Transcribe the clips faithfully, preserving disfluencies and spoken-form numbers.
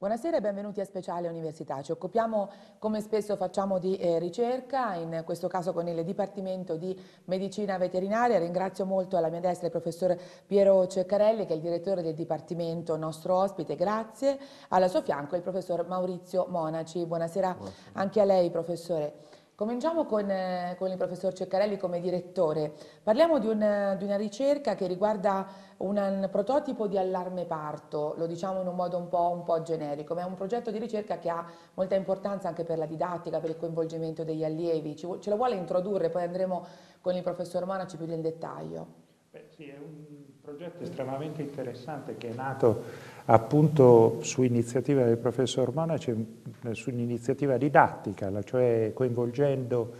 Buonasera e benvenuti a Speciale Università. Ci occupiamo, come spesso facciamo, di eh, ricerca, in questo caso con il Dipartimento di Medicina Veterinaria. Ringrazio molto alla mia destra il professor Piero Ceccarelli, che è il direttore del Dipartimento, nostro ospite, grazie. Al suo fianco il professor Maurizio Monaci. Buonasera, Buonasera. Anche a lei, professore. Cominciamo con, eh, con il professor Ceccarelli come direttore. Parliamo di, un, di una ricerca che riguarda un, un prototipo di allarme parto, lo diciamo in un modo un po', un po' generico, ma è un progetto di ricerca che ha molta importanza anche per la didattica, per il coinvolgimento degli allievi. Ci, ce lo vuole introdurre, poi andremo con il professor Monaci più nel dettaglio. Beh, sì, è un progetto estremamente interessante che è nato appunto su iniziativa del professor Monaci, su un'iniziativa didattica, cioè coinvolgendo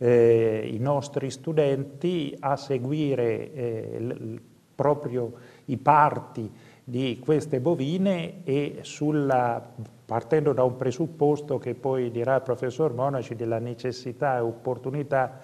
eh, i nostri studenti a seguire eh, l, proprio i parti di queste bovine e sulla, partendo da un presupposto che poi dirà il professor Monaci della necessità e opportunità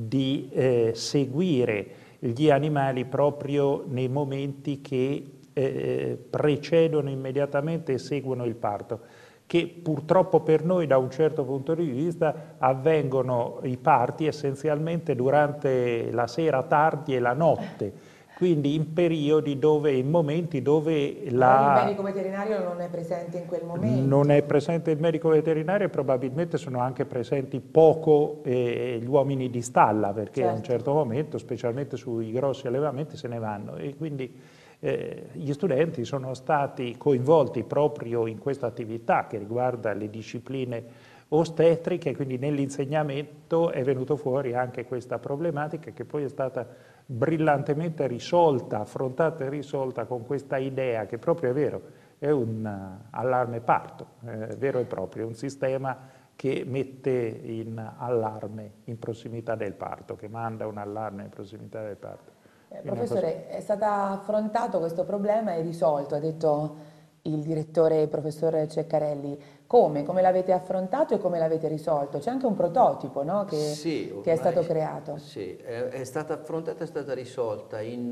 di eh, seguire gli animali proprio nei momenti che eh, precedono immediatamente e seguono il parto, che purtroppo per noi da un certo punto di vista avvengono i parti essenzialmente durante la sera tardi e la notte, quindi in periodi dove, in momenti dove la... il medico veterinario non è presente in quel momento. Non è presente il medico veterinario e probabilmente sono anche presenti poco eh, gli uomini di stalla, perché certo. A un certo momento, specialmente sui grossi allevamenti, se ne vanno. E quindi eh, gli studenti sono stati coinvolti proprio in questa attività che riguarda le discipline ostetriche, quindi nell'insegnamento è venuto fuori anche questa problematica che poi è stata brillantemente risolta, affrontata e risolta con questa idea che proprio è vero, è un uh, allarme parto, eh, vero e proprio, un sistema che mette in allarme in prossimità del parto, che manda un allarme in prossimità del parto. Eh, professore, è stato affrontato questo problema e risolto, ha detto il direttore, il professor Ceccarelli. Come? Come l'avete affrontato e come l'avete risolto? C'è anche un prototipo, no? che, sì, ormai, che è stato creato. Sì, è, è stata affrontata e è stata risolta. In,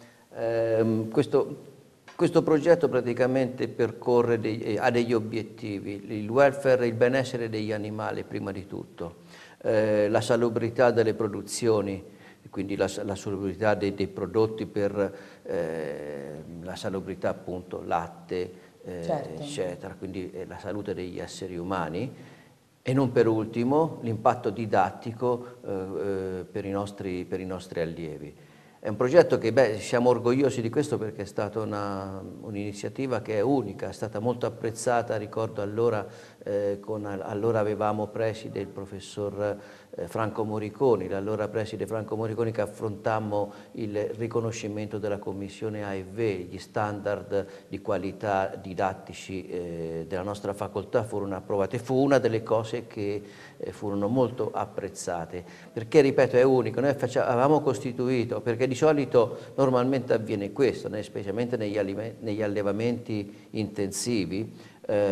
ehm, questo, questo progetto praticamente percorre dei, ha degli obiettivi, il welfare e il benessere degli animali prima di tutto, eh, la salubrità delle produzioni, quindi la, la salubrità dei, dei prodotti per eh, la salubrità appunto latte, eh, certo. eccetera, quindi eh, la salute degli esseri umani e non per ultimo l'impatto didattico eh, eh, per, i nostri, per i nostri allievi. È un progetto che beh, siamo orgogliosi di questo perché è stata un'iniziativa che è unica, è stata molto apprezzata, ricordo allora, eh, con, allora avevamo preside il professor eh, Franco Moriconi, l'allora preside Franco Moriconi che affrontammo il riconoscimento della commissione A E V, gli standard di qualità didattici eh, della nostra facoltà furono approvati, fu una delle cose che eh, furono molto apprezzate, perché ripeto è unico, noi facciamo, avevamo costituito, perché di solito normalmente avviene questo, né, specialmente negli, negli allevamenti intensivi,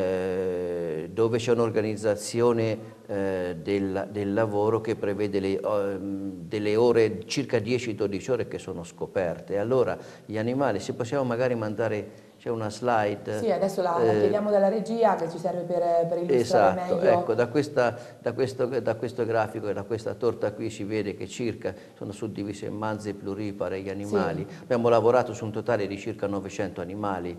eh, dove c'è un'organizzazione eh, del, del lavoro che prevede le, uh, delle ore, circa dieci dodici ore che sono scoperte. Allora gli animali, se possiamo magari mandare, c'è una slide. Sì, adesso la, eh, la chiediamo dalla regia che ci serve per, per illustrare esatto, meglio. Ecco, da, questa, da, questo, da questo grafico e da questa torta qui si vede che circa sono suddivise in manze pluripare gli animali. Sì. Abbiamo lavorato su un totale di circa novecento animali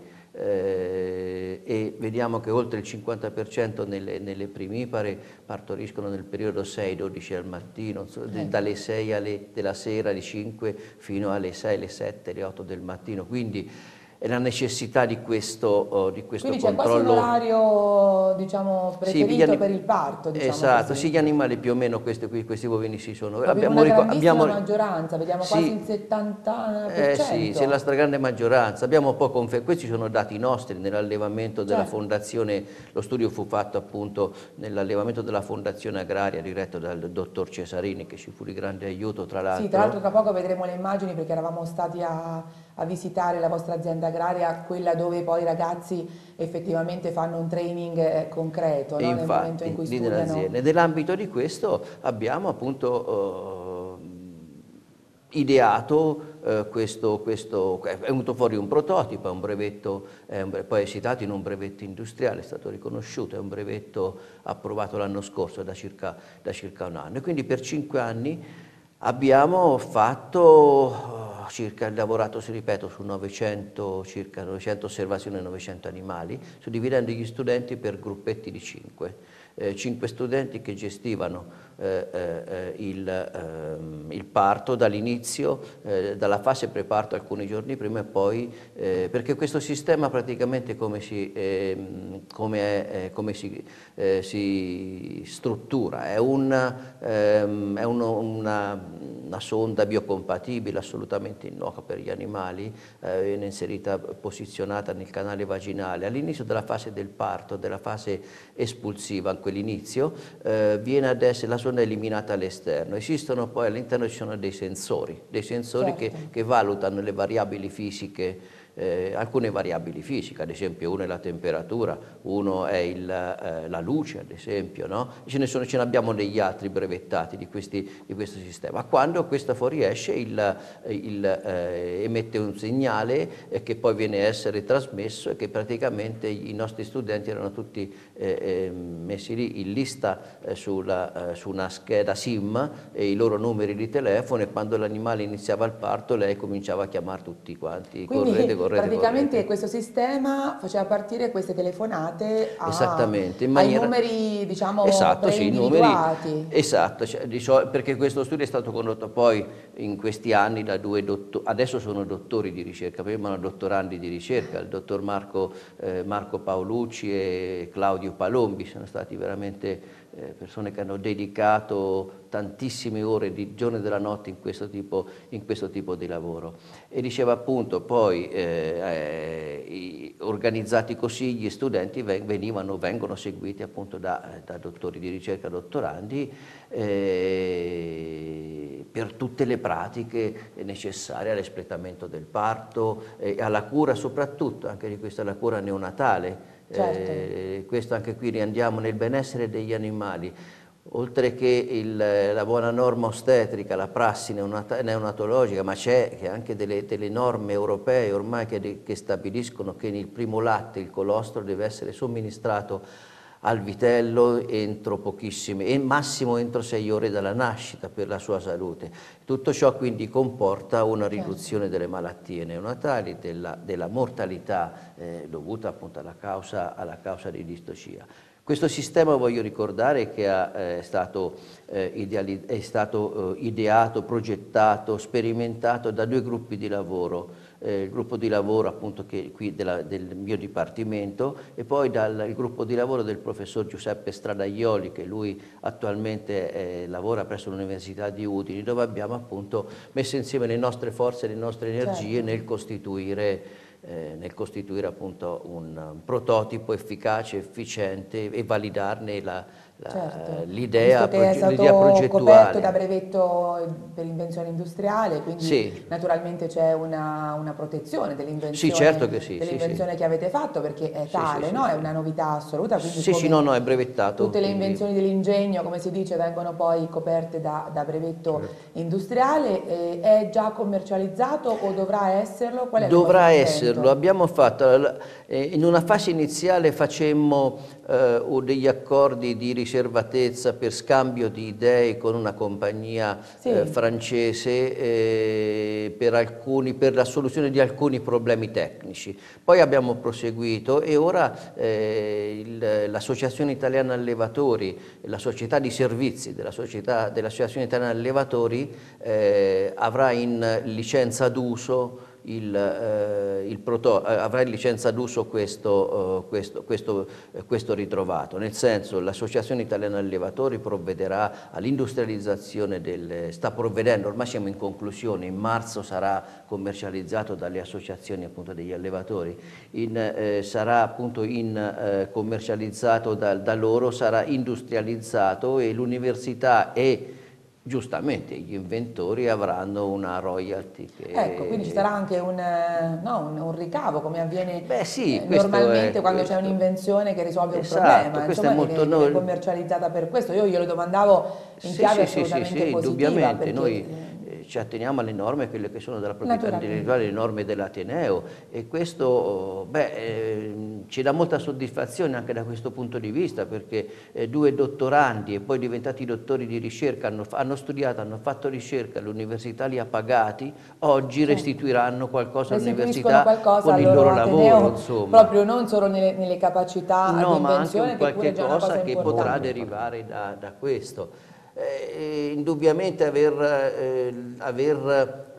eh, e vediamo che oltre il cinquanta per cento nelle, nelle primipare partoriscono nel periodo sei dodici al mattino, eh. dalle sei alle, della sera, alle cinque fino alle sei, alle sette, alle otto del mattino. Quindi e la necessità di questo, uh, di questo Quindi controllo. Quindi c'è quasi un orario, diciamo, preferito sì, per il parto, diciamo esatto, così. Sì, gli animali più o meno questi, questi bovini si sono. Ma abbiamo una grandissima abbiamo, maggioranza, vediamo sì, quasi il settanta per cento. Eh sì, c'è la stragrande maggioranza. Abbiamo un po' confer- questi sono dati nostri nell'allevamento della certo. Fondazione, lo studio fu fatto appunto nell'allevamento della Fondazione Agraria diretto dal dottor Cesarini che ci fu di grande aiuto tra l'altro. Sì, tra l'altro tra poco vedremo le immagini perché eravamo stati a a visitare la vostra azienda agraria, quella dove poi i ragazzi effettivamente fanno un training eh, concreto, no? Infatti, nel momento in cui studiano. Nell'ambito di questo abbiamo appunto uh, ideato eh, questo, questo, è venuto fuori un prototipo, è un brevetto, è un, poi è esitato in un brevetto industriale, è stato riconosciuto, è un brevetto approvato l'anno scorso da circa, da circa un anno. E quindi per cinque anni abbiamo fatto, circa, lavorato, si ripeto, su novecento, circa novecento osservazioni e novecento animali, suddividendo gli studenti per gruppetti di cinque. Eh, cinque studenti che gestivano eh, eh, il, eh, il parto dall'inizio, eh, dalla fase preparto alcuni giorni prima e poi, eh, perché questo sistema praticamente come si, eh, come è, eh, come si, eh, si struttura, è, un, ehm, è uno, una, una sonda biocompatibile assolutamente innocua per gli animali, eh, viene inserita, posizionata nel canale vaginale. All'inizio della fase del parto, della fase espulsiva, quell'inizio, eh, viene ad essere, la sonda è eliminata all'esterno. Esistono poi all'interno, ci sono dei sensori, dei sensori Certo. che, che valutano le variabili fisiche, eh, alcune variabili fisiche, ad esempio uno è la temperatura, uno è il, eh, la luce, ad esempio, no? Ce ne, sono, ce ne abbiamo degli altri brevettati di, questi, di questo sistema. Quando questo fuoriesce, il, il, eh, emette un segnale eh, che poi viene a essere trasmesso e che praticamente i nostri studenti erano tutti eh, eh, messi lì in lista eh, sulla, eh, su una scheda SIM e i loro numeri di telefono, e quando l'animale iniziava il parto lei cominciava a chiamare tutti quanti. Quindi correte, correte, praticamente correte. questo sistema faceva partire queste telefonate a, Esattamente, in ai maniera... numeri, diciamo, esatto, sì, numeri, preindividuati. esatto, cioè, di so- perché questo studio è stato condotto poi in questi anni da due dottori, adesso sono dottori di ricerca, prima erano dottorandi di ricerca, il dottor Marco, eh, Marco Paolucci e Claudio Palombi, sono stati veramente eh, persone che hanno dedicato tantissime ore di giorno e della notte in questo tipo, in questo tipo di lavoro. E diceva appunto poi eh, eh, organizzati così gli studenti venivano, vengono seguiti appunto da, da dottori di ricerca, dottorandi, eh, per tutte le pratiche necessarie all'espletamento del parto e alla cura, soprattutto anche di questa, la cura neonatale. Certo. Eh, questo anche qui riandiamo nel benessere degli animali. Oltre che il, la buona norma ostetrica, la prassi neonatologica, ma c'è anche delle, delle norme europee ormai che, che stabiliscono che il primo latte, il colostro, deve essere somministrato al vitello entro pochissime, e massimo entro sei ore dalla nascita per la sua salute. Tutto ciò quindi comporta una riduzione certo. delle malattie neonatali, della, della mortalità eh, dovuta appunto alla causa, alla causa di distocia. Questo sistema, voglio ricordare, che è stato, eh, ideali- è stato eh, ideato, progettato, sperimentato da due gruppi di lavoro, eh, il gruppo di lavoro appunto che, qui della, del mio dipartimento, e poi dal il gruppo di lavoro del professor Giuseppe Stradaioli, che lui attualmente eh, lavora presso l'Università di Udine, dove abbiamo appunto messo insieme le nostre forze e le nostre energie certo. nel costituire Eh, nel costituire appunto un, un prototipo efficace, efficiente e validarne la, la, certo. l'idea progettuale. È stato coperto da brevetto per l'invenzione industriale, quindi sì. naturalmente c'è una, una protezione dell'invenzione sì, certo che, sì, dell'invenzione sì, che avete fatto, perché è tale, sì, no? sì, è sì. una novità assoluta. Quindi sì, sì, no, no, è brevettato. Tutte le quindi... invenzioni dell'ingegno, come si dice, vengono poi coperte da, da brevetto certo. industriale. Eh, è già commercializzato o dovrà esserlo? Qual è Dovrà esserlo. Abbiamo fatto, eh, in una fase iniziale facemmo eh, degli accordi di riservatezza per scambio di idee con una compagnia sì. eh, francese eh, per, alcuni, per la soluzione di alcuni problemi tecnici. Poi abbiamo proseguito e ora eh, l'Associazione Italiana Allevatori, la società di servizi della società, dell'Associazione Italiana Allevatori eh, avrà in licenza d'uso Il, eh, il proto, eh, avrà in licenza d'uso questo, eh, questo, questo, eh, questo ritrovato, nel senso l'Associazione Italiana Allevatori provvederà all'industrializzazione del, sta provvedendo, ormai siamo in conclusione, in marzo sarà commercializzato dalle associazioni appunto degli allevatori, in, eh, sarà appunto in, eh, commercializzato da, da loro, sarà industrializzato e l'università e giustamente gli inventori avranno una royalty. Che... Ecco, quindi ci sarà anche un, no, un, un ricavo, come avviene Beh, sì, eh, normalmente quando questo. c'è un'invenzione che risolve esatto, un problema, insomma, è molto viene, viene commercializzata per questo. Io glielo domandavo in sì, chiave sì, assolutamente sì, sì, positiva. indubbiamente, Perché... noi ci atteniamo alle norme, quelle che sono della proprietà intellettuale, le norme dell'Ateneo, e questo beh, eh, ci dà molta soddisfazione anche da questo punto di vista, perché eh, due dottorandi e poi diventati dottori di ricerca hanno, hanno studiato, hanno fatto ricerca, l'università li ha pagati, oggi certo. restituiranno qualcosa all'università con il loro lavoro, insomma. Proprio non solo nelle, nelle capacità no, di invenzione, ma anche qualche che cosa, cosa che importante. potrà derivare da, da questo. Eh, indubbiamente aver, eh, aver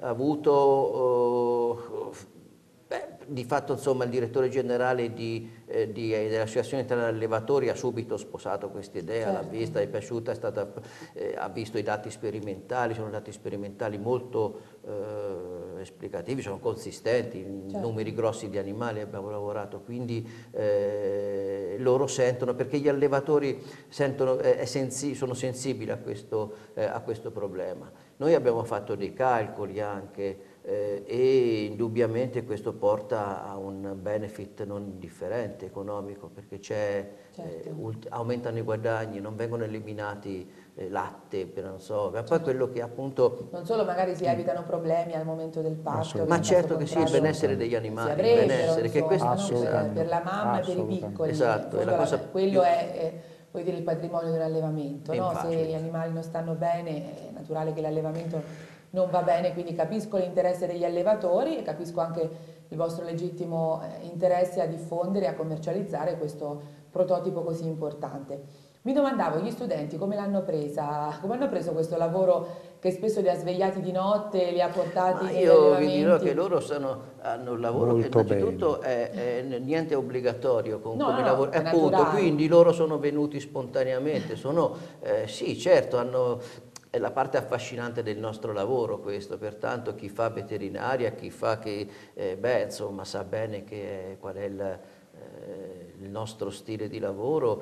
avuto eh, beh, di fatto insomma il direttore generale di, eh, di, dell'Associazione Italiana Allevatori ha subito sposato questa idea, certo. l'ha vista, è piaciuta, è stata, eh, ha visto i dati sperimentali, sono dati sperimentali molto eh, esplicativi, sono consistenti, certo. numeri grossi di animali abbiamo lavorato, quindi eh, loro sentono, perché gli allevatori sentono, eh, sensi, sono sensibili a questo, eh, a questo problema. Noi abbiamo fatto dei calcoli anche eh, e indubbiamente questo porta a un benefit non indifferente economico, perché c'è, certo. eh, aumentano i guadagni, non vengono eliminati eh, latte, per non so, ma poi certo. quello che appunto... Non solo magari si evitano problemi al momento del parto, ma certo che sì, il benessere degli animali, il benessere, che questo no? per la mamma e per i piccoli, esatto, la cosa quello è... è vuol dire il patrimonio dell'allevamento, no? Se gli animali non stanno bene è naturale che l'allevamento non va bene, quindi capisco l'interesse degli allevatori e capisco anche il vostro legittimo interesse a diffondere e a commercializzare questo prototipo così importante. Mi domandavo, gli studenti come l'hanno presa, come hanno preso questo lavoro che spesso li ha svegliati di notte e li ha portati Ma negli io allevamenti? vi dirò che loro sono, hanno un lavoro Molto che innanzitutto è, è niente obbligatorio con no, come no, lavoro, è appunto, naturale. quindi loro sono venuti spontaneamente, sono, eh, sì certo, hanno... È la parte affascinante del nostro lavoro questo, pertanto chi fa veterinaria, chi fa che, eh, beh, insomma, sa bene che è, qual è il, eh, il nostro stile di lavoro,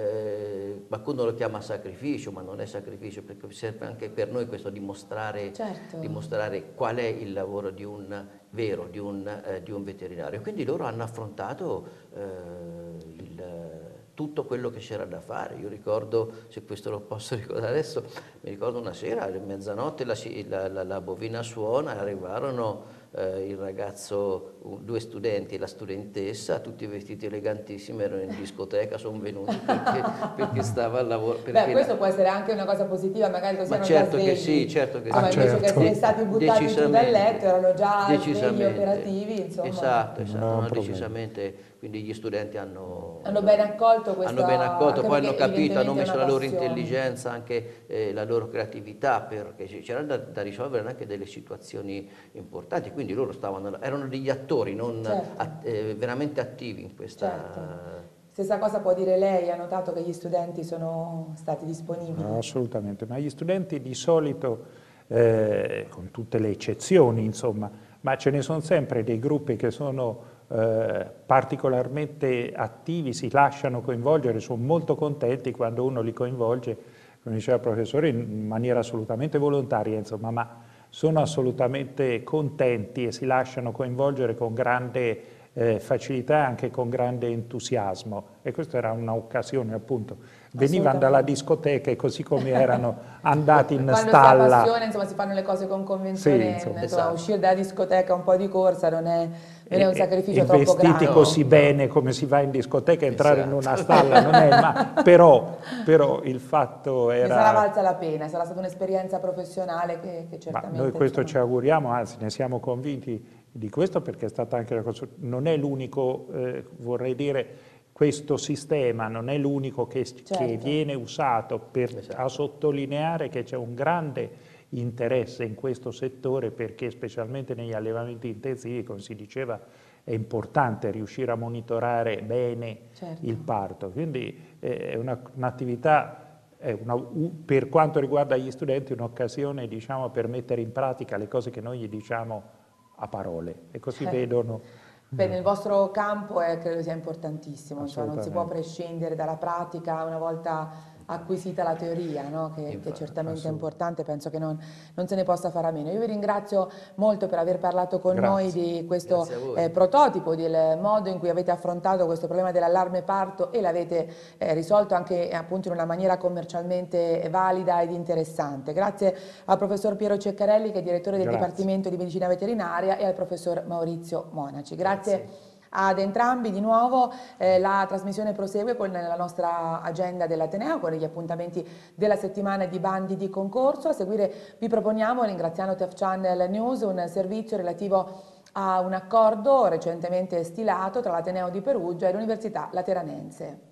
eh, qualcuno lo chiama sacrificio, ma non è sacrificio, perché serve anche per noi questo dimostrare, certo. dimostrare qual è il lavoro di un vero, di un, eh, di un veterinario. Quindi loro hanno affrontato eh, il... tutto quello che c'era da fare. Io ricordo, se questo lo posso ricordare adesso, mi ricordo una sera, a mezzanotte la, la, la, la bovina suona, arrivarono eh, il ragazzo, due studenti e la studentessa, tutti vestiti elegantissimi, erano in discoteca, sono venuti perché, perché stava al lavoro. Beh, questo la... può essere anche una cosa positiva, magari così Ma erano certo già svegli. Che sì, certo che insomma, sì. invece certo. che essere stati buttati giù dal letto, erano già svegli operativi, insomma. Esatto, esatto, no, no, decisamente, quindi gli studenti hanno... Hanno ben accolto questa... Hanno ben accolto, poi hanno capito, hanno messo la loro intelligenza, anche eh, la loro creatività, perché c'era da, da risolvere anche delle situazioni importanti, quindi loro stavano, erano degli attori, non certo. at, eh, veramente attivi in questa... Certo. Stessa cosa può dire lei, ha notato che gli studenti sono stati disponibili? No, assolutamente, ma gli studenti di solito, eh, con tutte le eccezioni, insomma, ma ce ne sono sempre dei gruppi che sono eh, particolarmente attivi, si lasciano coinvolgere, sono molto contenti quando uno li coinvolge, come diceva il professore, in maniera assolutamente volontaria, insomma, ma sono assolutamente contenti e si lasciano coinvolgere con grande eh, facilità e anche con grande entusiasmo. E questa era un'occasione, appunto. Venivano dalla discoteca e così come erano andati in Quando stalla. Quando si ha passione, insomma, si fanno le cose con convinzione, sì, insomma, insomma, esatto. Uscire dalla discoteca un po' di corsa non è, non è un sacrificio e, troppo grande. Vestiti così no. bene come si va in discoteca, entrare esatto. in una stalla non è, ma però, però il fatto era... Ne sarà valsa la pena, sarà stata un'esperienza professionale che, che certamente... Ma noi questo insomma... ci auguriamo, anzi ne siamo convinti di questo, perché è stata anche una cosa, non è l'unico, eh, vorrei dire, questo sistema non è l'unico che, certo. che viene usato per esatto. a sottolineare che c'è un grande interesse in questo settore, perché specialmente negli allevamenti intensivi, come si diceva, è importante riuscire a monitorare bene certo. il parto. Quindi eh, è un'attività, è una, per quanto riguarda gli studenti, un'occasione, diciamo, per mettere in pratica le cose che noi gli diciamo a parole, e così eh. vedono. Beh, nel vostro campo è, credo sia importantissimo, cioè non si può prescindere dalla pratica una volta acquisita la teoria, no? che, Infatti, che certamente è assolutamente. importante, penso che non, non se ne possa fare a meno. Io vi ringrazio molto per aver parlato con Grazie. noi di questo Grazie a voi. eh, prototipo, del modo in cui avete affrontato questo problema dell'allarme parto e l'avete eh, risolto anche eh, appunto in una maniera commercialmente valida ed interessante. Grazie al professor Piero Ceccarelli, che è direttore del Grazie. Dipartimento di Medicina Veterinaria, e al professor Maurizio Monaci. Grazie. Grazie. Ad entrambi di nuovo. Eh, la trasmissione prosegue con la nostra agenda dell'Ateneo, con gli appuntamenti della settimana e di bandi di concorso. A seguire vi proponiamo, ringraziando T E F Channel News, un servizio relativo a un accordo recentemente stilato tra l'Ateneo di Perugia e l'Università Lateranense.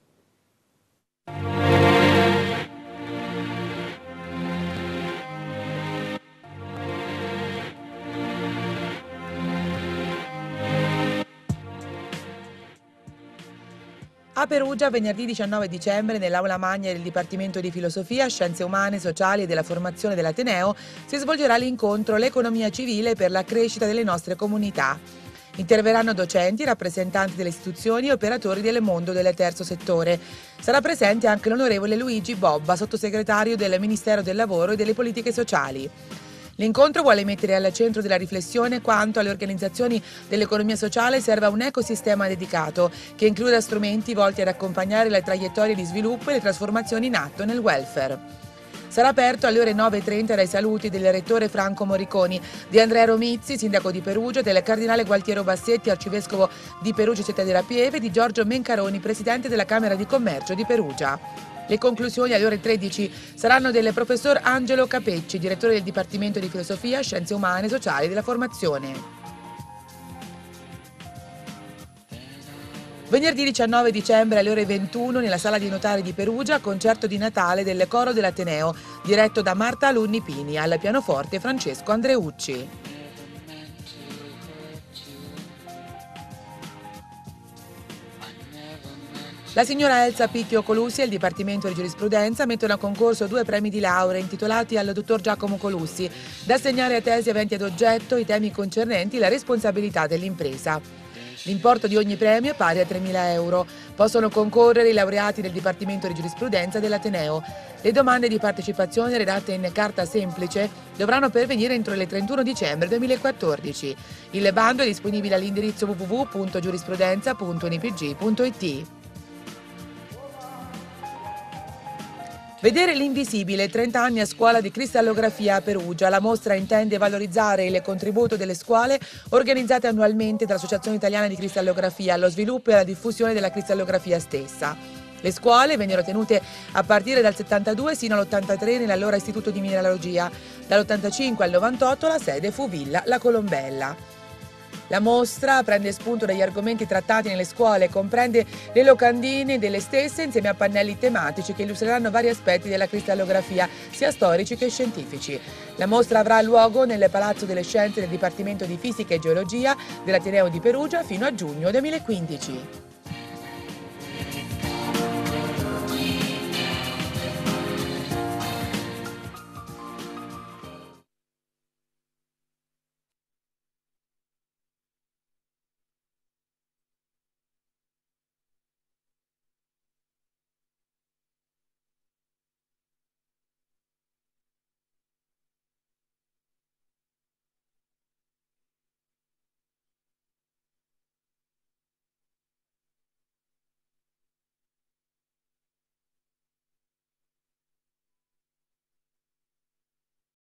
A Perugia, venerdì diciannove dicembre, nell'aula magna del Dipartimento di Filosofia, Scienze Umane, Sociali e della Formazione dell'Ateneo, si svolgerà l'incontro L'economia civile per la crescita delle nostre comunità. Interverranno docenti, rappresentanti delle istituzioni e operatori del mondo del terzo settore. Sarà presente anche l'onorevole Luigi Bobba, sottosegretario del Ministero del Lavoro e delle Politiche Sociali. L'incontro vuole mettere al centro della riflessione quanto alle organizzazioni dell'economia sociale serva un ecosistema dedicato che includa strumenti volti ad accompagnare le traiettorie di sviluppo e le trasformazioni in atto nel welfare. Sarà aperto alle ore nove e trenta dai saluti del rettore Franco Moriconi, di Andrea Romizzi, sindaco di Perugia, del cardinale Gualtiero Bassetti, arcivescovo di Perugia Città della Pieve, e di Giorgio Mencaroni, presidente della Camera di Commercio di Perugia. Le conclusioni alle ore tredici saranno del professor Angelo Capecci, direttore del Dipartimento di Filosofia, Scienze Umane, Sociali e della Formazione. Venerdì diciannove dicembre alle ore ventuno nella Sala dei Notari di Perugia, concerto di Natale del Coro dell'Ateneo, diretto da Marta Alunni Pini, al pianoforte Francesco Andreucci. La signora Elsa Picchio Colussi e il Dipartimento di Giurisprudenza mettono a concorso due premi di laurea intitolati al dottor Giacomo Colussi, da assegnare a tesi aventi ad oggetto i temi concernenti la responsabilità dell'impresa. L'importo di ogni premio è pari a tremila euro. Possono concorrere i laureati del Dipartimento di Giurisprudenza dell'Ateneo. Le domande di partecipazione, redatte in carta semplice, dovranno pervenire entro il trentuno dicembre duemilaquattordici. Il bando è disponibile all'indirizzo w w w punto giurisprudenza punto n i p g punto i t. Vedere l'invisibile, trenta anni a scuola di cristallografia a Perugia. La mostra intende valorizzare il contributo delle scuole organizzate annualmente dall'Associazione Italiana di Cristallografia allo sviluppo e alla diffusione della cristallografia stessa. Le scuole vennero tenute a partire dal settantadue sino all'ottantatré nell'allora Istituto di Mineralogia. Dall'ottantacinque al novantotto la sede fu Villa La Colombella. La mostra prende spunto dagli argomenti trattati nelle scuole e comprende le locandine delle stesse insieme a pannelli tematici che illustreranno vari aspetti della cristallografia, sia storici che scientifici. La mostra avrà luogo nel Palazzo delle Scienze del Dipartimento di Fisica e Geologia dell'Ateneo di Perugia fino a giugno duemilaquindici.